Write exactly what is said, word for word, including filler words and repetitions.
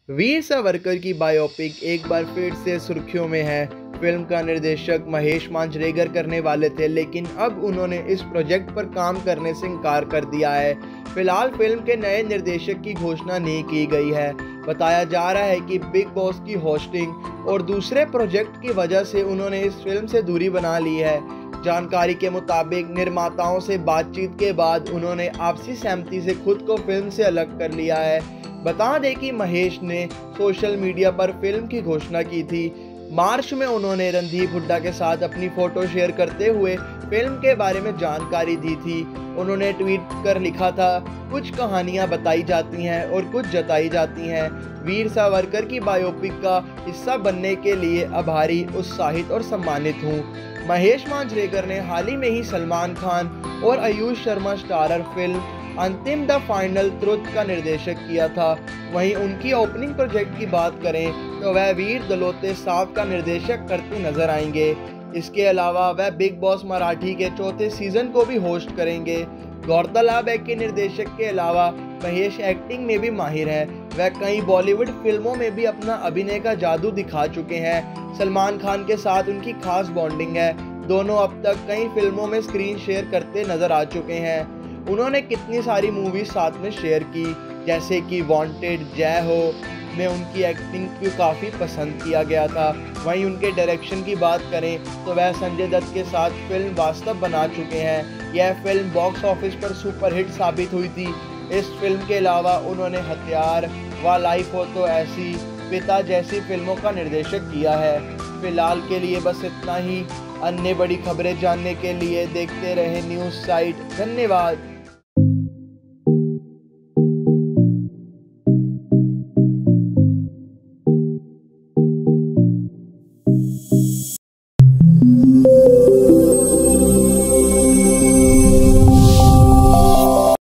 वीर सावरकर की बायोपिक एक बार फिर से सुर्खियों में है। फिल्म का निर्देशक महेश मांजरेकर करने वाले थे, लेकिन अब उन्होंने इस प्रोजेक्ट पर काम करने से इनकार कर दिया है। फिलहाल फिल्म के नए निर्देशक की घोषणा नहीं की गई है। बताया जा रहा है कि बिग बॉस की होस्टिंग और दूसरे प्रोजेक्ट की वजह से उन्होंने इस फिल्म से दूरी बना ली है। जानकारी के मुताबिक निर्माताओं से बातचीत के बाद उन्होंने आपसी सहमति से खुद को फिल्म से अलग कर लिया है। बता दें कि महेश ने सोशल मीडिया पर फिल्म की घोषणा की थी। मार्च में उन्होंने रणदीप हुड्डा के साथ अपनी फोटो शेयर करते हुए फिल्म के बारे में जानकारी दी थी। उन्होंने ट्वीट कर लिखा था, कुछ कहानियां बताई जाती हैं और कुछ जताई जाती हैं। वीर सावरकर की बायोपिक का हिस्सा बनने के लिए आभारी, उत्साहित और सम्मानित हूँ। महेश मांजरेकर ने हाल ही में ही सलमान खान और Aayush Sharma starrer film Antim the final truth का निर्देशक किया था। वहीं उनकी ओपनिंग प्रोजेक्ट की बात करें तो वह वीर दलोते साहब का निर्देशक करते नजर आएंगे। इसके अलावा वह बिग बॉस मराठी के चौथे सीजन को भी होस्ट करेंगे। गौरतलब है कि निर्देशक के अलावा महेश एक्टिंग में भी माहिर है। वह कई बॉलीवुड फिल्मों में भी अपना अभिनय का जादू दिखा चुके हैं। सलमान खान के साथ उनकी खास बॉन्डिंग है। दोनों अब तक कई फिल्मों में स्क्रीन शेयर करते नजर आ चुके हैं। उन्होंने कितनी सारी मूवीज साथ में शेयर की, जैसे कि वांटेड, जय हो में उनकी एक्टिंग को काफ़ी पसंद किया गया था। वहीं उनके डायरेक्शन की बात करें तो वह संजय दत्त के साथ फिल्म वास्तव बना चुके हैं। यह फिल्म बॉक्स ऑफिस पर सुपरहिट साबित हुई थी। इस फिल्म के अलावा उन्होंने हथियार व लाइफ हो तो ऐसी, पिता जैसी फिल्मों का निर्देशन किया है। फिलहाल के लिए बस इतना ही। अन्य बड़ी खबरें जानने के लिए देखते रहें न्यूज़ साइट। धन्यवाद।